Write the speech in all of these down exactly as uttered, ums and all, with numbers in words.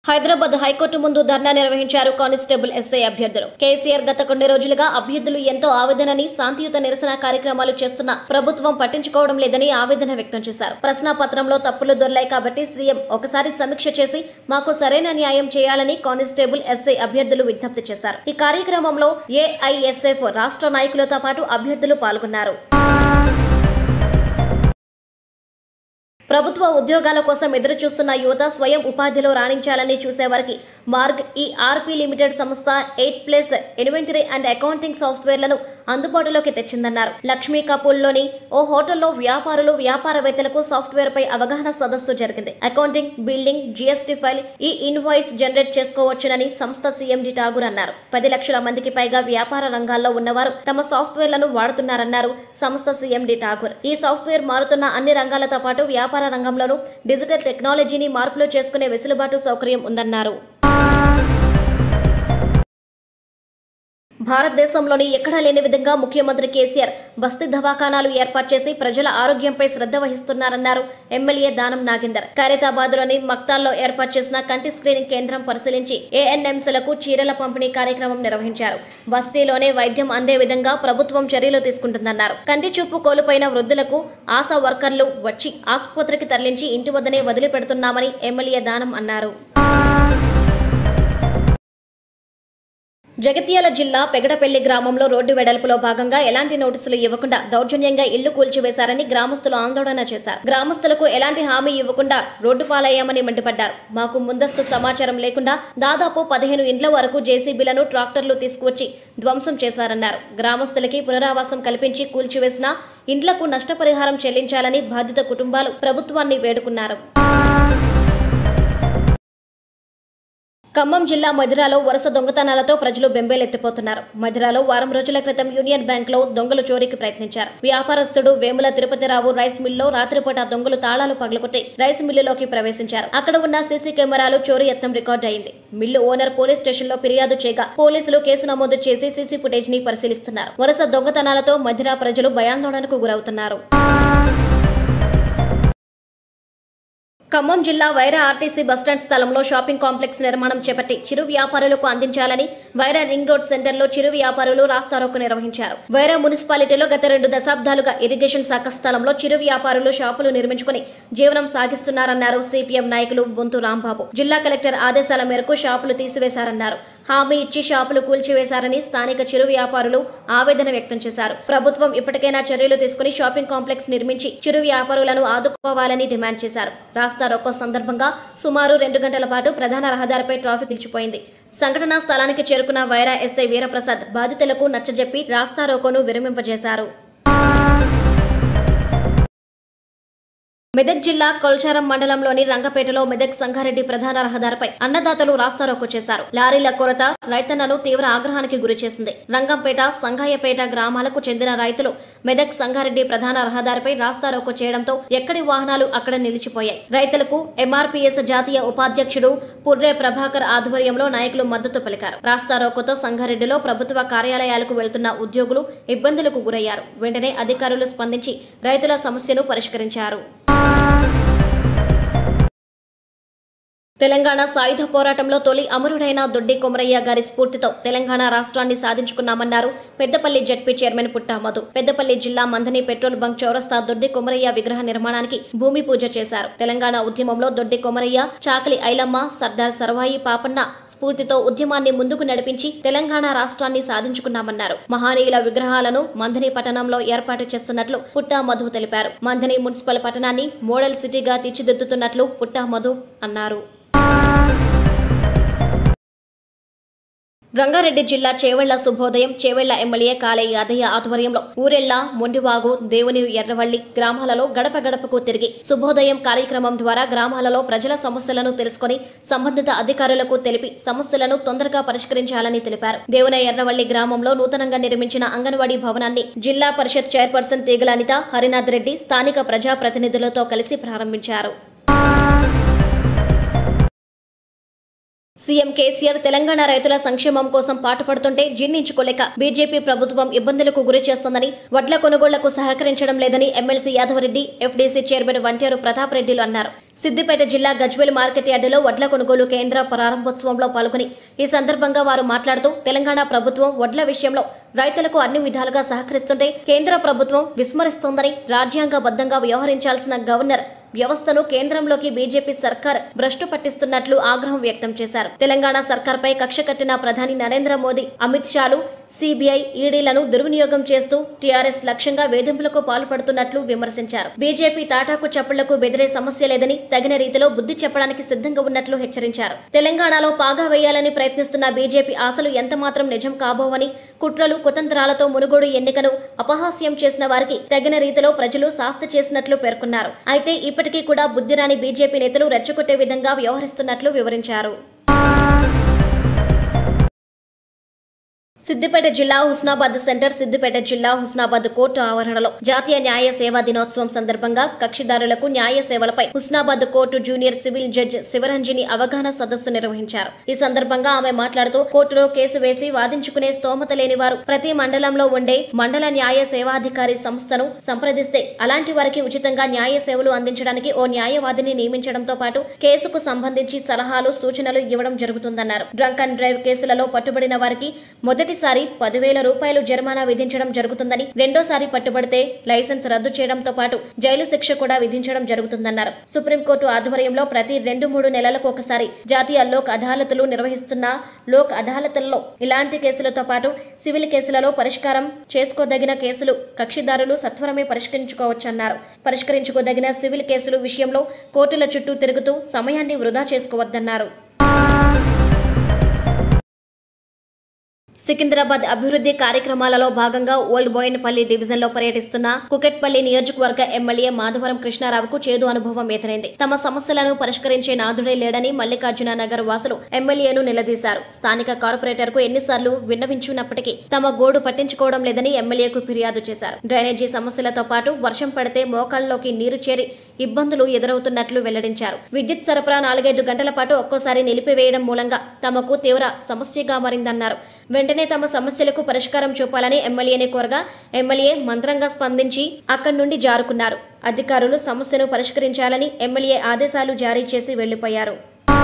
Hyderabad high court ముందు ధర్నా నిర్వహించారు constable SI అభ్యర్థులు. కేసీఆర్ గత కొన్ని రోజులుగా అభ్యర్థులు ఎంతో ఆవేదనని, శాంతియుత నిరసన కార్యక్రమాలు చేస్తున్న ప్రభుత్వం పట్టించుకోవడం లేదని ఆవేదన వ్యక్తం చేశారు. ప్రశ్నాపత్రంలో తప్పులు దొర్లాయి కాబట్టి సీఎం ఒకసారి సమీక్ష చేసి మాకు సరైన న్యాయం చేయాలని కానిస్టేబుల్ ఎస్ఐ అభ్యర్థులు విజ్ఞప్తి చేశారు. ఈ కార్యక్రమంలో ఏఐఎస్ఎఫ్ రాష్ట్ర నాయకులతో పాటు అభ్యర్థులు పాల్గొన్నారు. ప్రభుత్వ ఉద్యోగాల కోసం ఎదురు చూస్తున్న యువత స్వయం ఉపాధిలో రాణించాలని చూసేవారికి మార్గ్ ఈ ఆర్పీ లిమిటెడ్ సంస్థ eight plus inventory and accounting సాఫ్ట్వేర్లను అందుబాటులోకి తెచ్చిందన్నారు. లక్ష్మీ కపూర్లోని ఓ హోటల్లో వ్యాపారులు, వ్యాపారవేత్తలకు సాఫ్ట్వేర్ పై అవగాహన సదస్సు జరిగింది. Accounting, building, GST file, e invoice generate చేసుకోవచ్చునని సంస్థ సీఎండి ఠాగూర్ అన్నారు. పది లక్షల మందికి పైగా వ్యాపార రంగాల్లో ఉన్నవారు తమ సాఫ్ట్వేర్లను వాడుతున్నారన్నారు సంస్థ సీఎండి ఠాగూర్. ఈ సాఫ్ట్వేర్ మారుతున్న అన్ని రంగాలతో పాటు వ్యాపార రంగంలోనూ డిజిటల్ టెక్నాలజీని మార్పులు చేసుకునే వెసులుబాటు సౌకర్యం ఉందన్నారు. భారతదేశంలోని ఎక్కడా లేని విధంగా ముఖ్యమంత్రి కేసీఆర్ బస్తీ దవాఖానాలు ఏర్పాటు చేసి ప్రజల ఆరోగ్యంపై శ్రద్ధ వహిస్తున్నారన్నారు ఎమ్మెల్యే దానం నాగేందర్. ఖైరతాబాద్ లోని మక్తాల్లో ఏర్పాటు చేసిన కంటి స్క్రీనింగ్ కేంద్రం పరిశీలించి ఏఎన్ఎంసీలకు చీరల పంపిణీ కార్యక్రమం నిర్వహించారు. బస్తీలోనే వైద్యం అందే విధంగా ప్రభుత్వం చర్యలు తీసుకుంటుందన్నారు. కంటి చూపు కోల్పోయిన వృద్ధులకు ఆశా వర్కర్లు వచ్చి ఆసుపత్రికి తరలించి ఇంటి వద్దనే వదిలిపెడుతున్నామని ఎమ్మెల్యే దానం అన్నారు. జగిత్యాల జిల్లా పెగడపల్లి గ్రామంలో రోడ్డు వెడల్పులో భాగంగా ఎలాంటి నోటీసులు ఇవ్వకుండా దౌర్జన్యంగా ఇళ్లు కూల్చివేశారని గ్రామస్తులు ఆందోళన చేశారు. గ్రామస్తులకు ఎలాంటి హామీ ఇవ్వకుండా రోడ్డు పాలయ్యామని మండిపడ్డారు. మాకు ముందస్తు సమాచారం లేకుండా దాదాపు పదిహేను ఇండ్ల వరకు జేసీబీలను, ట్రాక్టర్లు తీసుకువచ్చి ధ్వంసం చేశారన్నారు. గ్రామస్తులకి పునరావాసం కల్పించి కూల్చివేసిన ఇండ్లకు నష్టపరిహారం చెల్లించాలని బాధిత కుటుంబాలు ప్రభుత్వాన్ని వేడుకున్నారు. ఖమ్మం జిల్లా మధిరాలో వరుస దొంగతనాలతో ప్రజలు బెంబేలెత్తిపోతున్నారు. మధిరాలో వారం రోజుల క్రితం యూనియన్ బ్యాంక్ లో దొంగలు చోరీకి ప్రయత్నించారు. వ్యాపారస్తుడు వేముల తిరుపతిరావు రైస్ మిల్లో రాత్రిపూట దొంగలు తాళాలు పగలగొట్టి రైస్ మిల్లులోకి ప్రవేశించారు. అక్కడ ఉన్న సీసీ కెమెరాలు చోరీ యత్నం రికార్డు అయింది. మిల్లు ఓనర్ పోలీస్ స్టేషన్ లో ఫిర్యాదు చేయగా పోలీసులు కేసు నమోదు చేసి సీసీ ఫుటేజ్ ని పరిశీలిస్తున్నారు. వరుస దొంగతనాలతో మధిరా ప్రజలు భయాందోళనకు గురవుతున్నారు. ఖమ్మం జిల్లా వైరా ఆర్టీసీ బస్టాండ్ స్థలంలో షాపింగ్ కాంప్లెక్స్ నిర్మాణం చేపట్టి చిరు వ్యాపారులకు అందించాలని వైరా రింగ్ రోడ్ సెంటర్లో చిరు వ్యాపారులు రాస్తారోకో నిర్వహించారు. వైరా మున్సిపాలిటీలో గత రెండు దశాబ్దాలుగా ఇరిగేషన్ శాఖ స్థలంలో చిరు వ్యాపారులు షాపులు నిర్మించుకుని జీవనం సాగిస్తున్నారన్నారు సిపిఎం నాయకులు బొంతు రాంబాబు. జిల్లా కలెక్టర్ ఆదేశాల మేరకు షాపులు తీసివేశారన్నారు. హామీ ఇచ్చి షాపులు కూల్చివేశారని స్థానిక చిరు వ్యాపారులు ఆవేదన వ్యక్తం చేశారు. ప్రభుత్వం ఇప్పటికైనా చర్యలు తీసుకుని షాపింగ్ కాంప్లెక్స్ నిర్మించి చిరు వ్యాపారులను ఆదుకోవాలని డిమాండ్ చేశారు. రాస్తారోకో సందర్భంగా సుమారు రెండు గంటల పాటు ప్రధాన రహదారిపై ట్రాఫిక్ నిలిచిపోయింది. సంఘటనా స్థలానికి చేరుకున్న వైరా ఎస్ఐ వీరప్రసాద్ బాధితులకు నచ్చజెప్పి రాస్తారోకోను విరమింపజేశారు. మెదక్ జిల్లా కొల్చారం మండలంలోని రంగపేటలో మెదక్ సంగారెడ్డి ప్రధాన రహదారిపై అన్నదాతలు రాస్తారోకో చేశారు. లారీల కొరత రైతన్నను తీవ్ర ఆగ్రహానికి గురిచేసింది. రంగంపేట, సంగాయపేట గ్రామాలకు చెందిన రైతులు మెదక్ సంగారెడ్డి ప్రధాన రహదారిపై రాస్తారోకో చేయడంతో ఎక్కడి వాహనాలు అక్కడ నిలిచిపోయాయి. రైతులకు ఎంఆర్పీఎస్ జాతీయ ఉపాధ్యక్షుడు పుర్రే ప్రభాకర్ ఆధ్వర్యంలో నాయకులు మద్దతు పలికారు. రాస్తారోకోతో సంగారెడ్డిలో ప్రభుత్వ కార్యాలయాలకు వెళ్తున్న ఉద్యోగులు ఇబ్బందులకు గురయ్యారు. వెంటనే అధికారులు స్పందించి రైతుల సమస్యను పరిష్కరించారు. తెలంగాణ సాయుధ పోరాటంలో తొలి అమరుడైన దొడ్డి కొమరయ్య గారి స్ఫూర్తితో తెలంగాణ రాష్ట్రాన్ని సాధించుకున్నామన్నారు పెద్దపల్లి జెడ్పీ చైర్మన్ పుట్టా మధు. పెద్దపల్లి జిల్లా మంథని పెట్రోల్ బంక్ చౌరస్తా దొడ్డి కొమరయ్య విగ్రహ నిర్మాణానికి భూమి పూజ చేశారు. తెలంగాణ ఉద్యమంలో దొడ్డి కొమరయ్య, చాకలి ఐలమ్మ, సర్దార్ సర్వాయి పాపన్న స్ఫూర్తితో ఉద్యమాన్ని ముందుకు నడిపించి తెలంగాణ రాష్ట్రాన్ని సాధించుకున్నామన్నారు. మహానీయుల విగ్రహాలను మంథని పట్టణంలో ఏర్పాటు చేస్తున్నట్లు పుట్టా మధు తెలిపారు. మంథని మున్సిపల్ పట్టణాన్ని మోడల్ సిటీగా తీర్చిదిద్దుతున్నట్లు పుట్టా మధు అన్నారు. రంగారెడ్డి జిల్లా చేవెళ్ల శుభోదయం చేవెళ్ల ఎమ్మెల్యే కాళే యాదయ్య ఆధ్వర్యంలో ఊరెళ్ల, మొండివాగు, దేవుని ఎర్రవల్లి గ్రామాలలో గడప గడపకు తిరిగి శుభోదయం కార్యక్రమం ద్వారా గ్రామాలలో ప్రజల సమస్యలను తెలుసుకుని సంబంధిత అధికారులకు తెలిపి సమస్యలను తొందరగా పరిష్కరించాలని తెలిపారు. దేవుని ఎర్రవల్లి గ్రామంలో నూతనంగా నిర్మించిన అంగన్వాడీ భవనాన్ని జిల్లా పరిషత్ చైర్పర్సన్ తీగల అనిత, హరినాథ్ రెడ్డి స్థానిక ప్రజాప్రతినిధులతో కలిసి ప్రారంభించారు. సీఎం కేసీఆర్ తెలంగాణ రైతుల సంక్షేమం కోసం పాటుపడుతుంటే జీర్ణించుకోలేక బీజేపీ ప్రభుత్వం ఇబ్బందులకు గురి చేస్తోందని, వడ్ల కొనుగోళ్లకు సహకరించడం లేదని MLC Yadava Reddy, FDC chairman Vanteru Pratap రెడ్డిలు అన్నారు. సిద్దిపేట జిల్లా గజ్వేల్ మార్కెట్ యార్డులో వడ్ల కొనుగోలు కేంద్ర ప్రారంభోత్సవంలో పాల్గొని ఈ సందర్భంగా వారు మాట్లాడుతూ తెలంగాణ ప్రభుత్వం వడ్ల విషయంలో రైతులకు అన్ని విధాలుగా సహకరిస్తుంటే కేంద్ర ప్రభుత్వం విస్మరిస్తోందని, రాజ్యాంగబద్ధంగా వ్యవహరించాల్సిన గవర్నర్ వ్యవస్థను కేంద్రంలోకి బీజేపీ సర్కార్ భ్రష్టు పట్టిస్తున్నట్లు ఆగ్రహం వ్యక్తం చేశారు. తెలంగాణ సర్కార్పై కక్ష కట్టిన ప్రధాని నరేంద్ర మోదీ, అమిత్ షాలు సీబీఐ, ఈడీలను దుర్వినియోగం చేస్తూ టీఆర్ఎస్ లక్ష్యంగా వేధింపులకు పాల్పడుతున్నట్లు విమర్శించారు. బీజేపీ తాటాకు చప్పుళ్లకు బెదిరే సమస్య లేదని, తగిన రీతిలో బుద్ధి చెప్పడానికి సిద్ధంగా ఉన్నట్లు హెచ్చరించారు. తెలంగాణలో పాగా వేయాలని ప్రయత్నిస్తున్న బీజేపీ ఆశలు ఎంతమాత్రం నిజం కాబోవని, కుట్రలు కుతంత్రాలతో మునుగోడు ఎన్నికను అపహాస్యం చేసిన వారికి తగిన రీతిలో ప్రజలు శాస్తి చేసినట్లు పేర్కొన్నారు. అయితే ఇప్పటికీ కూడా బుద్ధిరాని బీజేపీ నేతలు రెచ్చగొట్టే విధంగా వ్యవహరిస్తున్నట్లు వివరించారు. సిద్దిపేట జిల్లా హుస్నాబాద్ సెంటర్ సిద్దిపేట జిల్లా హుస్నాబాద్ కోర్టు ఆవరణలో జాతీయ న్యాయ సేవా దినోత్సవం సందర్భంగా కక్షిదారులకు న్యాయ సేవలపై Husnabad court junior civil judge Sivaranjani అవగాహన సదస్సు నిర్వహించారు. ఈ సందర్భంగా ఆమె మాట్లాడుతూ కోర్టులో కేసు వేసి వాదించుకునే స్తోమత లేని వారు ప్రతి మండలంలో ఉండే మండల న్యాయ సేవాధికారి సంస్థను సంప్రదిస్తే అలాంటి వారికి ఉచితంగా న్యాయ సేవలు అందించడానికి ఓ న్యాయవాదిని నియమించడంతో పాటు కేసుకు సంబంధించి సలహాలు, సూచనలు ఇవ్వడం జరుగుతుందన్నారు. డ్రంక్ అండ్ డ్రైవ్ కేసులలో పట్టుబడిన వారికి మొదటి సారి పదివేల రూపాయలు జరిమానా విధించడం జరుగుతుందని, రెండోసారి పట్టుబడితే లైసెన్స్ రద్దు చేయడంతో పాటు జైలు శిక్ష కూడా విధించడం జరుగుతుందన్నారు. సుప్రీంకోర్టు ఆధ్వర్యంలో ప్రతి రెండు మూడు నెలలకు ఒకసారి జాతీయ లోక్ అదాలతులు నిర్వహిస్తున్న లోక్ అదాలతుల్లో ఇలాంటి కేసులతో పాటు సివిల్ కేసులలో పరిష్కారం చేసుకోదగిన కేసులు కక్షిదారులు సత్వరమే పరిష్కరించుకోవచ్చన్నారు. పరిష్కరించుకోదగిన సివిల్ కేసులు విషయంలో కోర్టుల చుట్టూ తిరుగుతూ సమయాన్ని వృధా చేసుకోవద్దన్నారు. సికింద్రాబాద్ అభివృద్ధి కార్యక్రమాలలో భాగంగా ఓల్డ్ బోయినపల్లి డివిజన్ లో పర్యటిస్తున్న కుకట్పల్లి నియోజకవర్గ ఎమ్మెల్యే మాధవరం కృష్ణారావుకు చేదు అనుభవం ఎదురైంది. తమ సమస్యలను పరిష్కరించే నాథుడే లేడని మల్లికార్జున నగర్ వాసులు ఎమ్మెల్యేను నిలదీశారు. స్థానిక కార్పొరేటర్ కు ఎన్నిసార్లు విన్నవించున్నప్పటికీ తమ గోడు పట్టించుకోవడం లేదని ఎమ్మెల్యేకు ఫిర్యాదు చేశారు. డ్రైనేజీ సమస్యలతో పాటు వర్షం పడితే మోకాళ్లలోకి నీరు చేరి ఇబ్బందులు ఎదురవుతున్నట్లు వెల్లడించారు. విద్యుత్ సరఫరా నాలుగైదు గంటల పాటు ఒక్కోసారి నిలిపివేయడం మూలంగా తమకు తీవ్ర సమస్యగా మారిందన్నారు. వెంటనే తమ సమస్యలకు పరిష్కారం చూపాలని ఎమ్మెల్యేని కోరగా ఎమ్మెల్యే మంత్రంగా స్పందించి అక్కడి నుండి జారుకున్నారు. అధికారులు సమస్యను పరిష్కరించాలని ఎమ్మెల్యే ఆదేశాలు జారీ చేసి వెళ్లిపోయారు.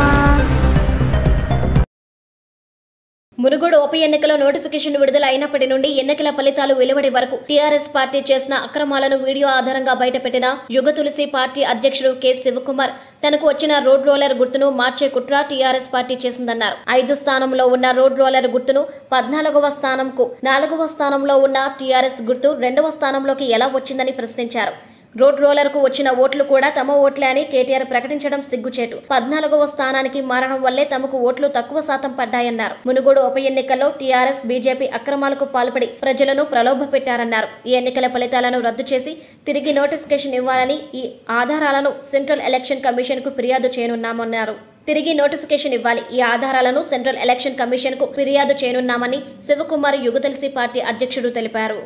మునుగోడు ఉప ఎన్నికలో నోటిఫికేషన్ విడుదల అయినప్పటి నుండి ఎన్నికల ఫలితాలు వెలువడే వరకు టీఆర్ఎస్ పార్టీ చేసిన అక్రమాలను వీడియో ఆధారంగా బయటపెట్టిన యుగ తులసి పార్టీ అధ్యక్షుడు కె శివకుమార్ తనకు వచ్చిన రోడ్ రోలర్ గుర్తును మార్చే కుట్ర టీఆర్ఎస్ పార్టీ చేసిందన్నారు. ఐదు స్థానంలో ఉన్న రోడ్ రోలర్ గుర్తును పద్నాలుగవ స్థానంకు, నాలుగవ స్థానంలో ఉన్న టీఆర్ఎస్ గుర్తు రెండవ స్థానంలోకి ఎలా వచ్చిందని ప్రశ్నించారు. రోడ్ రోలర్ కు వచ్చిన ఓట్లు కూడా తమ ఓట్లే అని కేటీఆర్ ప్రకటించడం సిగ్గుచేటు. పద్నాలుగవ స్థానానికి మారడం వల్లే తమకు ఓట్లు తక్కువ శాతం పడ్డాయన్నారు. మునుగోడు ఉప ఎన్నికల్లో టీఆర్ఎస్, బీజేపీ అక్రమాలకు పాల్పడి ప్రజలను ప్రలోభ పెట్టారన్నారు. ఈ ఎన్నికల ఫలితాలను రద్దు చేసి తిరిగి నోటిఫికేషన్ ఇవ్వాలని, ఈ ఆధారాలను సెంట్రల్ ఎలక్షన్ కమిషన్ కు ఫిర్యాదు చేయనున్నామన్నారు. తిరిగి నోటిఫికేషన్ ఇవ్వాలి, ఈ ఆధారాలను సెంట్రల్ ఎలక్షన్ కమిషన్ కు ఫిర్యాదు చేయనున్నామని శివకుమార్ యుగ తులసి పార్టీ అధ్యక్షుడు తెలిపారు.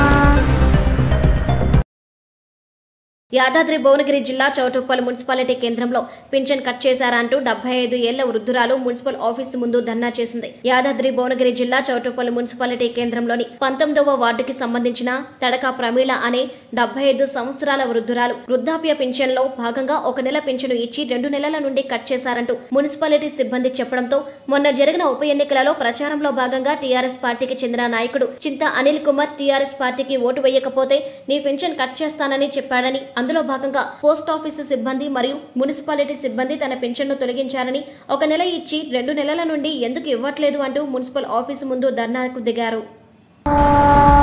యాదాద్రి భువనగిరి జిల్లా చౌటుప్పల్ మున్సిపాలిటీ కేంద్రంలో పింఛన్ కట్ చేశారంటూ డెబ్బై ఐదు ఏళ్ల వృద్ధురాలు మున్సిపల్ ఆఫీసు ముందు ధర్నా చేసింది. యాదాద్రి భువనగిరి జిల్లా చౌటుప్పల్ మున్సిపాలిటీ కేంద్రంలోని పంతొమ్మిదవ వార్డుకి సంబంధించిన తడక ప్రమీళ అనే డెబ్బై ఐదు సంవత్సరాల వృద్ధురాలు వృద్ధాప్య పింఛన్లో భాగంగా ఒక నెల పింఛను ఇచ్చి రెండు నెలల నుండి కట్ చేశారంటూ మున్సిపాలిటీ సిబ్బంది చెప్పడంతో మొన్న జరిగిన ఉప ఎన్నికలలో ప్రచారంలో భాగంగా టీఆర్ఎస్ పార్టీకి చెందిన నాయకుడు చింత అనిల్ కుమార్ టీఆర్ఎస్ పార్టీకి ఓటు వేయకపోతే నీ పింఛన్ కట్ చేస్తానని చెప్పాడని, అందులో భాగంగా పోస్ట్ ఆఫీసు సిబ్బంది మరియు మున్సిపాలిటీ సిబ్బంది తన పెన్షన్ను తొలగించారని, ఒక నెల ఇచ్చి రెండు నెలల నుండి ఎందుకు ఇవ్వట్లేదు అంటూ మున్సిపల్ ఆఫీసు ముందు ధర్నాకు దిగారు.